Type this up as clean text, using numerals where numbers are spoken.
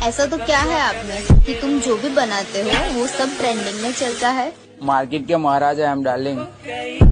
ऐसा तो क्या है आप में कि तुम जो भी बनाते हो वो सब ट्रेंडिंग में चलता है। मार्केट के महाराज है हम डार्लिंग।